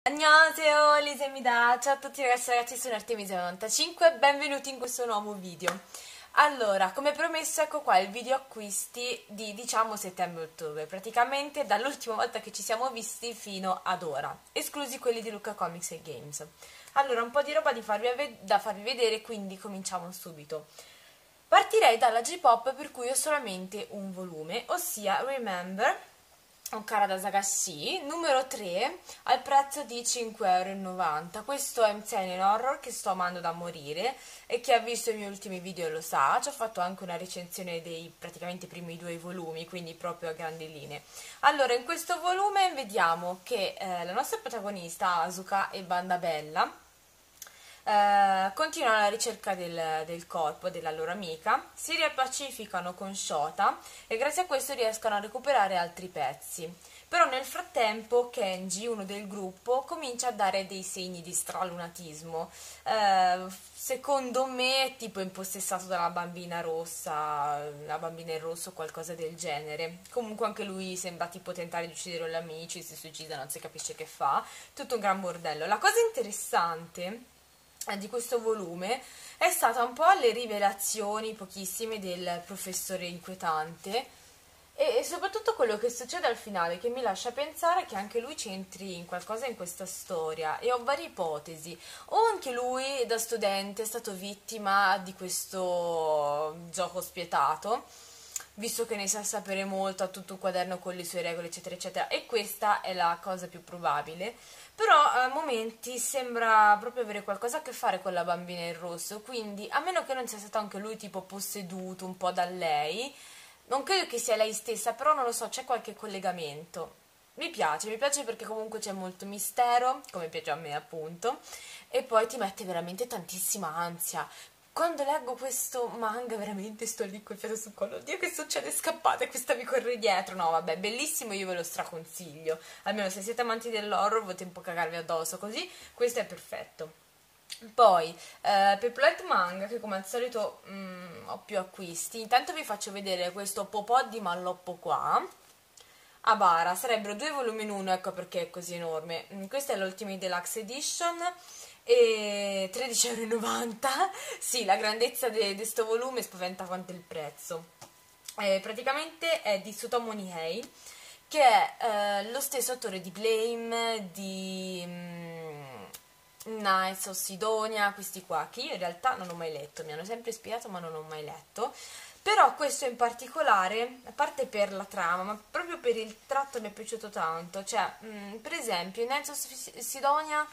Annyeonghaseyo, Lisemida, ciao a tutti ragazzi e ragazzi, sono Artemisia95 e benvenuti in questo nuovo video. Allora, come promesso, ecco qua il video acquisti di, diciamo, settembre-ottobre, praticamente dall'ultima volta che ci siamo visti fino ad ora, esclusi quelli di Lucca Comics e Games. Allora, un po' di roba da farvi vedere, quindi cominciamo subito. Partirei dalla J-Pop per cui ho solamente un volume, ossia Remember, Okara da Sagashi, numero 3, al prezzo di 5,90 €. Questo è un seinen horror che sto amando da morire e chi ha visto i miei ultimi video lo sa. Ci ho fatto anche una recensione dei praticamente primi due volumi, quindi proprio a grandi linee. Allora, in questo volume vediamo che la nostra protagonista Asuka e Bandabella continuano la ricerca del corpo della loro amica, si riappacificano con Shota e grazie a questo riescono a recuperare altri pezzi. Però nel frattempo Kenji, uno del gruppo, comincia a dare dei segni di stralunatismo. Secondo me tipo impossessato dalla bambina rossa, la bambina in rosso o qualcosa del genere. Comunque anche lui sembra tipo tentare di uccidere gli amici, si suicida, non si capisce che fa. Tutto un gran bordello. La cosa interessante di questo volume è stata un po' le rivelazioni pochissime del professore inquietante e soprattutto quello che succede al finale, che mi lascia pensare che anche lui c'entri in qualcosa in questa storia, e ho varie ipotesi. O anche lui da studente è stato vittima di questo gioco spietato, visto che ne sa sapere molto, ha tutto un quaderno con le sue regole eccetera eccetera, e questa è la cosa più probabile. Però a momenti sembra proprio avere qualcosa a che fare con la bambina in rosso, quindi a meno che non sia stato anche lui tipo posseduto un po' da lei, non credo che sia lei stessa, però non lo so, c'è qualche collegamento. Mi piace perché comunque c'è molto mistero, come piace a me appunto, e poi ti mette veramente tantissima ansia. Quando leggo questo manga veramente sto lì col fiato sul collo, oddio che succede, scappate, questa mi corre dietro. No vabbè, bellissimo, io ve lo straconsiglio, almeno se siete amanti dell'horror volete un po' cagarvi addosso, così questo è perfetto. Poi per Plant Manga, che come al solito ho più acquisti, intanto vi faccio vedere questo Popò di Malloppo qua a bara. Sarebbero due volumi in uno, ecco perché è così enorme. Questa è l'Ultimate Deluxe Edition e 13,90 €. Sì, la grandezza di questo volume spaventa quanto il prezzo. Praticamente è di Tsutomu Nihei, che è lo stesso autore di Blame, di Nights of Sidonia, questi qua, che io in realtà non ho mai letto, mi hanno sempre ispirato ma non ho mai letto. Però questo in particolare, a parte per la trama, ma proprio per il tratto mi è piaciuto tanto. Cioè, per esempio, in Nights of Sidonia,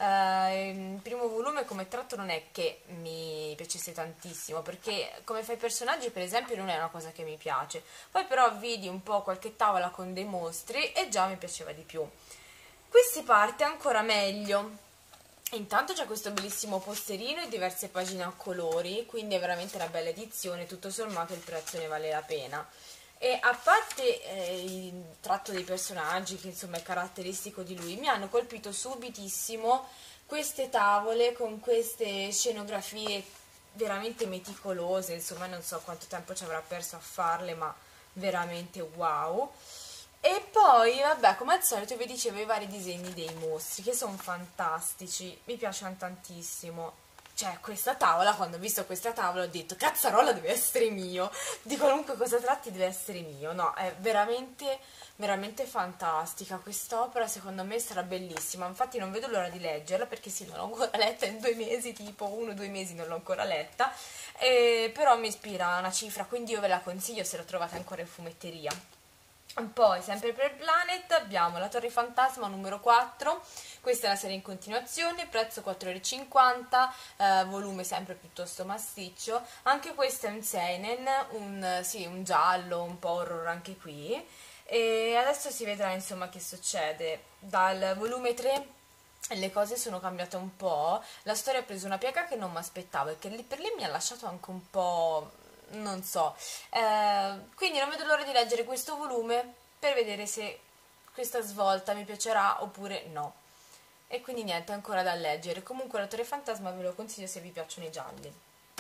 il primo volume come tratto non è che mi piacesse tantissimo, perché come fa i personaggi, per esempio, non è una cosa che mi piace. Poi però vidi un po' qualche tavola con dei mostri e già mi piaceva di più. Qui si parte ancora meglio. Intanto c'è questo bellissimo posterino e diverse pagine a colori, quindi è veramente una bella edizione, tutto sommato il prezzo ne vale la pena. E a parte il tratto dei personaggi, che insomma è caratteristico di lui, mi hanno colpito subitissimo queste tavole con queste scenografie veramente meticolose, insomma non so quanto tempo ci avrà perso a farle, ma veramente wow. E poi, vabbè, come al solito vi dicevo i vari disegni dei mostri, che sono fantastici, mi piacciono tantissimo. Cioè, questa tavola, quando ho visto questa tavola ho detto, cazzarola deve essere mio, di qualunque cosa tratti deve essere mio. No, è veramente, veramente fantastica quest'opera, secondo me sarà bellissima, infatti non vedo l'ora di leggerla, perché sì, non l'ho ancora letta in 2 mesi, tipo 1 o 2 mesi non l'ho ancora letta, però mi ispira una cifra, quindi io ve la consiglio se la trovate ancora in fumetteria. Poi, sempre per Planet, abbiamo La Torre Fantasma numero 4, questa è la serie in continuazione, prezzo 4,50 €, volume sempre piuttosto massiccio, anche questo è un seinen, sì, un giallo, un po' horror anche qui, e adesso si vedrà insomma che succede. Dal volume 3 le cose sono cambiate un po', la storia ha preso una piega che non mi aspettavo e che lì per lì mi ha lasciato anche un po', non so, quindi non vedo l'ora di leggere questo volume per vedere se questa svolta mi piacerà oppure no. E quindi niente, ancora da leggere. Comunque La Torre Fantasma ve lo consiglio se vi piacciono i gialli.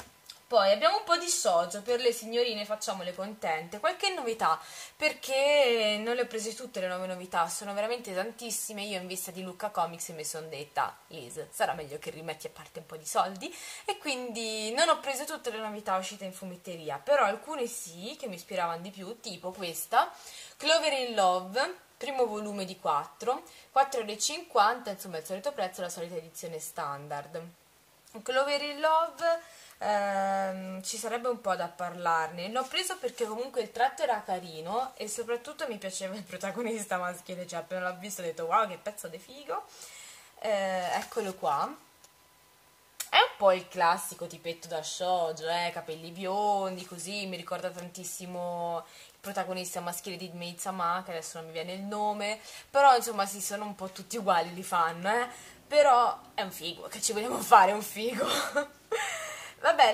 Poi abbiamo un po' di shoujo per le signorine, facciamole contente. Qualche novità, perché non le ho prese tutte le nuove novità, sono veramente tantissime. Io in vista di Lucca Comics mi sono detta, Liz, sarà meglio che rimetti a parte un po' di soldi, e quindi non ho preso tutte le novità uscite in fumetteria, però alcune sì, che mi ispiravano di più, tipo questa, Clover in Love, primo volume di 4, 4,50 €, insomma il solito prezzo, la solita edizione standard. Clover in Love, ci sarebbe un po' da parlarne. L'ho preso perché comunque il tratto era carino e soprattutto mi piaceva il protagonista maschile, cioè appena l'ho visto ho detto wow, che pezzo di figo. Eccolo qua. È un po' il classico tipetto da shoujo, capelli biondi, così, mi ricorda tantissimo il protagonista maschile di Maid-sama, che adesso non mi viene il nome, però insomma sì, sono un po' tutti uguali, li fanno, però è un figo, che ci vogliamo fare, è un figo. Vabbè,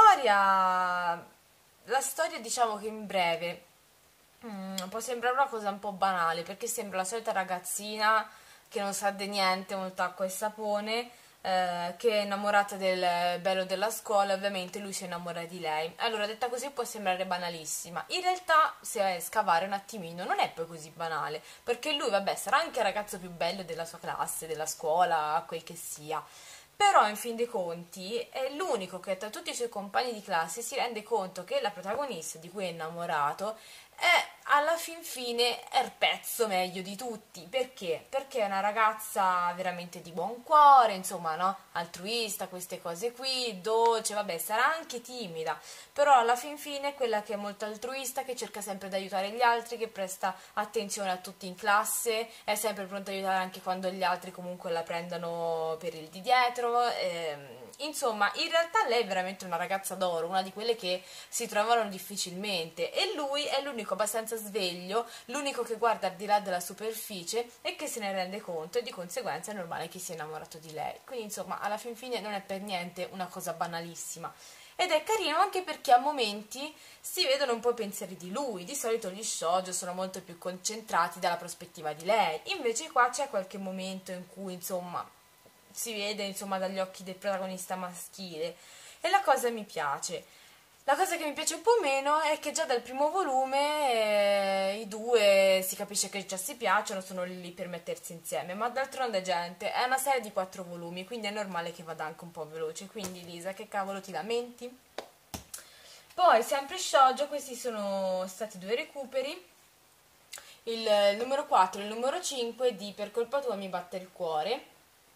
la storia diciamo che in breve può sembrare una cosa un po' banale, perché sembra la solita ragazzina che non sa di niente, molto acqua e sapone, che è innamorata del bello della scuola, ovviamente lui si innamora di lei. Allora, detta così può sembrare banalissima, in realtà se vai a scavare un attimino non è poi così banale, perché lui, vabbè, sarà anche il ragazzo più bello della sua classe, della scuola, quel che sia, però in fin dei conti è l'unico che tra tutti i suoi compagni di classe si rende conto che la protagonista di cui è innamorato è alla fin fine è il pezzo meglio di tutti. Perché? Perché è una ragazza veramente di buon cuore, insomma, no? Altruista, queste cose qui, dolce, vabbè, sarà anche timida, però alla fin fine è quella che è molto altruista, che cerca sempre di aiutare gli altri, che presta attenzione a tutti in classe, è sempre pronta a aiutare anche quando gli altri comunque la prendono per il di dietro. Insomma, in realtà lei è veramente una ragazza d'oro, una di quelle che si trovano difficilmente, e lui è l'unico abbastanza sveglio, l'unico che guarda al di là della superficie e che se ne rende conto, e di conseguenza è normale che sia innamorato di lei. Quindi insomma, alla fin fine non è per niente una cosa banalissima. Ed è carino anche perché a momenti si vedono un po' i pensieri di lui. Di solito gli shoujo sono molto più concentrati dalla prospettiva di lei, invece qua c'è qualche momento in cui insomma si vede insomma dagli occhi del protagonista maschile, e la cosa mi piace. La cosa che mi piace un po' meno è che già dal primo volume i due si capisce che già si piacciono, sono lì per mettersi insieme, ma d'altronde gente, è una serie di 4 volumi, quindi è normale che vada anche un po' veloce. Quindi Lisa, che cavolo ti lamenti? Poi sempre shoujo, questi sono stati 2 recuperi, il numero 4 e il numero 5 di Per colpa tua mi batte il cuore.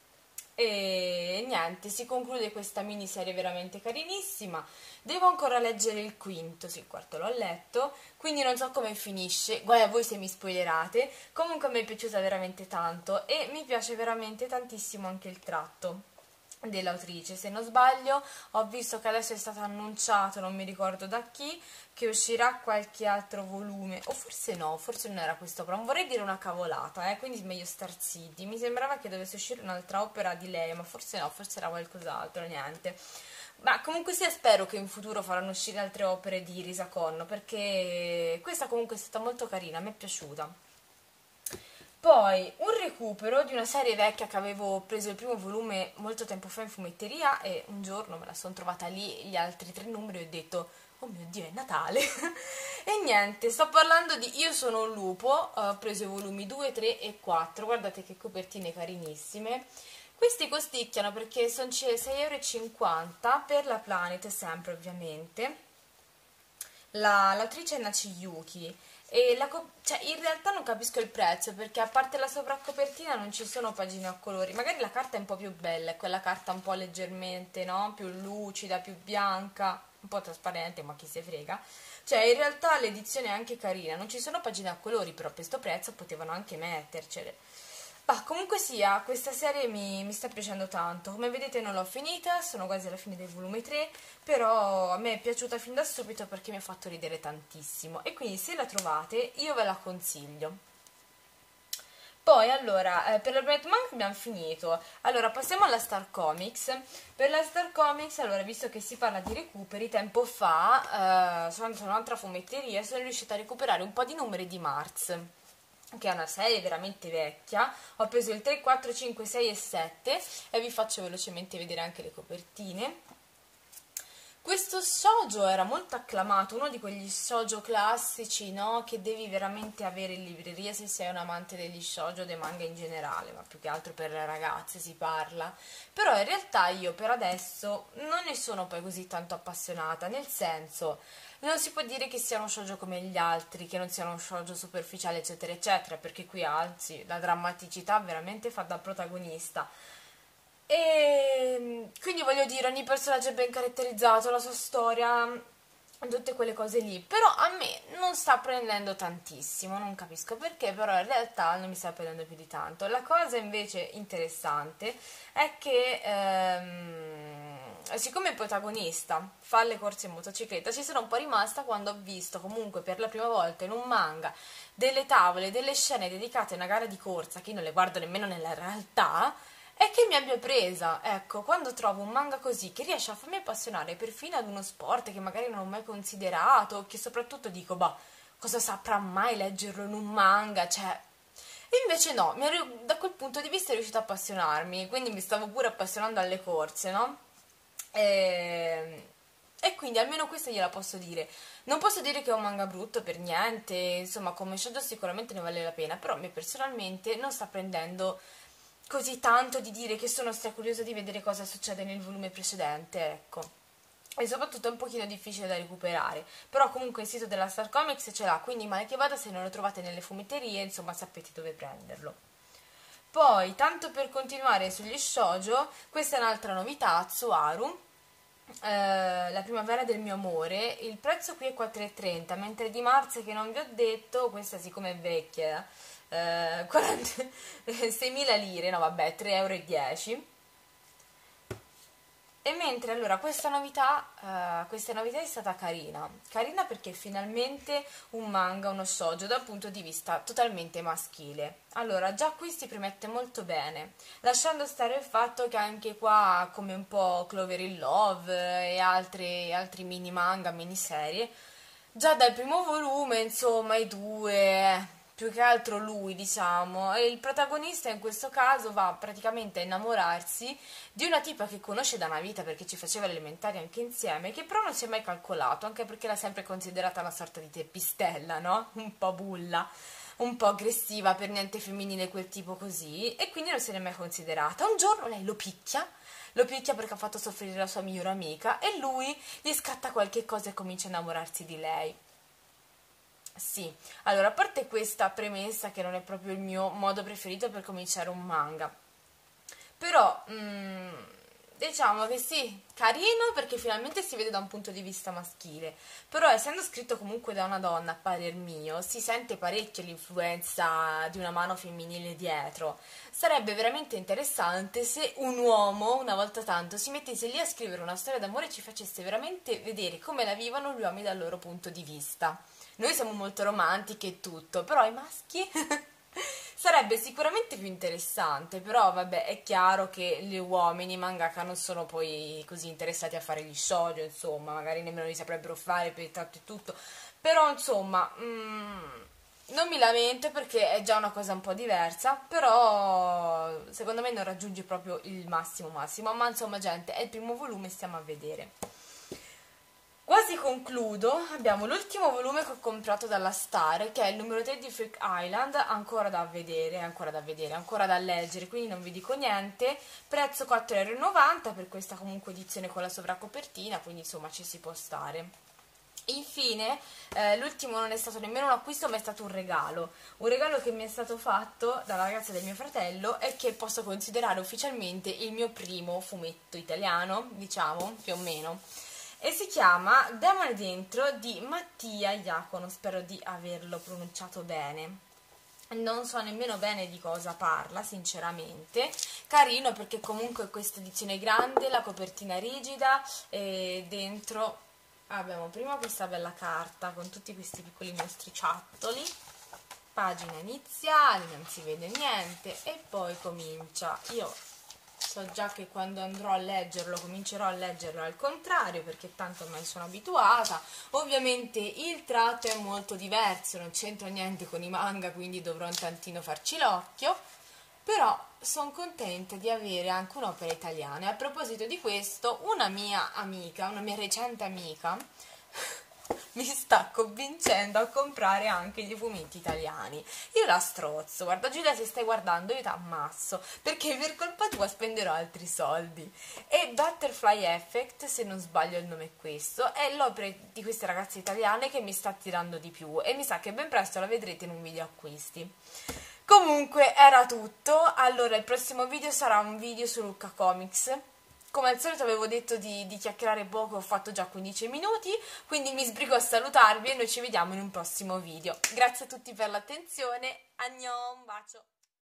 E niente, si conclude questa miniserie veramente carinissima. Devo ancora leggere il quinto, sì, il quarto l'ho letto, quindi non so come finisce, guai a voi se mi spoilerate. Comunque mi è piaciuta veramente tanto e mi piace veramente tantissimo anche il tratto dell'autrice. Se non sbaglio ho visto che adesso è stato annunciato, non mi ricordo da chi, che uscirà qualche altro volume, o forse no, forse non era questo, però non vorrei dire una cavolata, quindi meglio star zitti. Mi sembrava che dovesse uscire un'altra opera di lei, ma forse no, forse era qualcos'altro, niente. Ma comunque sia, spero che in futuro faranno uscire altre opere di Risa Conno, perché questa comunque è stata molto carina, mi è piaciuta. Poi un recupero di una serie vecchia che avevo preso il primo volume molto tempo fa in fumetteria, e un giorno me la sono trovata lì, gli altri 3 numeri, e ho detto oh mio Dio, è Natale. E niente, sto parlando di Io sono un lupo, ho preso i volumi 2, 3 e 4, guardate che copertine carinissime. Questi costicchiano perché sono 6,50 € per la Planet, sempre ovviamente. L'autrice è Nachi Yuki, e cioè, in realtà non capisco il prezzo, perché a parte la sovracopertina non ci sono pagine a colori. Magari la carta è un po' più bella, è quella carta un po' leggermente, no? Più lucida, più bianca, un po' trasparente, ma chi se frega. Cioè, in realtà l'edizione è anche carina, non ci sono pagine a colori, però per questo prezzo potevano anche mettercele. Bah, comunque sia, questa serie mi sta piacendo tanto. Come vedete non l'ho finita, sono quasi alla fine del volume 3, però a me è piaciuta fin da subito perché mi ha fatto ridere tantissimo, e quindi se la trovate io ve la consiglio. Poi allora, per la Bright Monk abbiamo finito. Allora passiamo alla Star Comics. Per la Star Comics, allora, visto che si parla di recuperi, tempo fa sono andata in un'altra fumetteria e sono riuscita a recuperare un po' di numeri di Mars, che è una serie veramente vecchia. Ho preso il 3, 4, 5, 6 e 7 e vi faccio velocemente vedere anche le copertine. Questo shoujo era molto acclamato, uno di quegli shoujo classici, no? Che devi veramente avere in libreria se sei un amante degli shoujo, dei manga in generale, ma più che altro per le ragazze si parla. Però in realtà io per adesso non ne sono poi così tanto appassionata, nel senso, non si può dire che sia uno shoujo come gli altri, che non sia uno shoujo superficiale, eccetera, eccetera, perché qui anzi la drammaticità veramente fa da protagonista. E quindi voglio dire, ogni personaggio è ben caratterizzato, la sua storia, tutte quelle cose lì. Però a me non sta prendendo tantissimo, non capisco perché, però in realtà non mi sta prendendo più di tanto. La cosa invece interessante è che siccome il protagonista fa le corse in motocicletta, ci sono un po' rimasta quando ho visto comunque per la prima volta in un manga delle tavole, delle scene dedicate a una gara di corsa, che io non le guardo nemmeno nella realtà, e che mi abbia presa, ecco, quando trovo un manga così che riesce a farmi appassionare perfino ad uno sport che magari non ho mai considerato, che soprattutto dico, bah, cosa saprà mai leggerlo in un manga, cioè. E invece no, da quel punto di vista è riuscito a appassionarmi, quindi mi stavo pure appassionando alle corse, no? E quindi almeno questa gliela posso dire. Non posso dire che è un manga brutto per niente, insomma, come shoujo sicuramente ne vale la pena, però a me personalmente non sta prendendo così tanto di dire che sono curiosa di vedere cosa succede nel volume precedente, ecco. E soprattutto è un pochino difficile da recuperare, però comunque il sito della Star Comics ce l'ha, quindi male che vada se non lo trovate nelle fumetterie, insomma sapete dove prenderlo. Poi, tanto per continuare sugli shoujo, questa è un'altra novità, Tsuharu, la primavera del mio amore. Il prezzo qui è 4,30, mentre di Mars che non vi ho detto, questa siccome è vecchia, 6.000 lire, no vabbè, 3,10 euro. E mentre allora questa novità è stata carina perché finalmente un manga, uno shoujo dal punto di vista totalmente maschile. Allora già qui si premette molto bene, lasciando stare il fatto che anche qua, come un po' Clover in Love e altri mini manga, miniserie, già dal primo volume, insomma, i due, più che altro lui, diciamo, e il protagonista in questo caso va praticamente a innamorarsi di una tipa che conosce da una vita perché ci faceva le elementari anche insieme, che però non si è mai calcolato, anche perché l'ha sempre considerata una sorta di teppistella, no? Un po' bulla, un po' aggressiva, per niente femminile quel tipo così, e quindi non se n'è mai considerata. Un giorno lei lo picchia perché ha fatto soffrire la sua migliore amica e lui gli scatta qualche cosa e comincia a innamorarsi di lei. Sì, allora a parte questa premessa che non è proprio il mio modo preferito per cominciare un manga, però diciamo che sì, carino perché finalmente si vede da un punto di vista maschile, però essendo scritto comunque da una donna, a parer mio, si sente parecchio l'influenza di una mano femminile dietro. Sarebbe veramente interessante se un uomo, una volta tanto, si mettesse lì a scrivere una storia d'amore e ci facesse veramente vedere come la vivono gli uomini dal loro punto di vista. Noi siamo molto romantiche e tutto, però i maschi sarebbe sicuramente più interessante, però vabbè, è chiaro che gli uomini mangaka non sono poi così interessati a fare gli shoujo, insomma, magari nemmeno li saprebbero fare per il tratto e tutto, però insomma, non mi lamento perché è già una cosa un po' diversa, però secondo me non raggiunge proprio il massimo, ma insomma gente, è il primo volume, stiamo a vedere. Quasi concludo, abbiamo l'ultimo volume che ho comprato dalla Star, che è il numero 3 di Freak Island, ancora da vedere, ancora da leggere, quindi non vi dico niente. Prezzo 4,90 € per questa comunque edizione con la sovracopertina, quindi insomma ci si può stare. Infine, l'ultimo non è stato nemmeno un acquisto ma è stato un regalo che mi è stato fatto dalla ragazza del mio fratello e che posso considerare ufficialmente il mio primo fumetto italiano, diciamo, più o meno. E si chiama Demone Dentro di Mattia Iacono, spero di averlo pronunciato bene. Non so nemmeno bene di cosa parla, sinceramente. Carino perché comunque questa edizione è grande, la copertina rigida e dentro abbiamo prima questa bella carta con tutti questi piccoli mostriciattoli, pagina iniziale, non si vede niente e poi comincia. Io so già che quando andrò a leggerlo comincerò a leggerlo al contrario perché tanto ormai sono abituata. Ovviamente il tratto è molto diverso, non c'entra niente con i manga, quindi dovrò un tantino farci l'occhio. Però sono contenta di avere anche un'opera italiana. E a proposito di questo, una mia amica, una mia recente amica, mi sta convincendo a comprare anche gli fumetti italiani. Io la strozzo, guarda Giulia, se stai guardando io ti ammazzo, perché per colpa tua spenderò altri soldi. E Butterfly Effect, se non sbaglio il nome è questo, è l'opera di queste ragazze italiane che mi sta attirando di più e mi sa che ben presto la vedrete in un video acquisti. Comunque era tutto, allora il prossimo video sarà un video su Lucca Comics. Come al solito avevo detto di chiacchierare poco, ho fatto già 15 minuti, quindi mi sbrigo a salutarvi e noi ci vediamo in un prossimo video. Grazie a tutti per l'attenzione, annyeong, un bacio!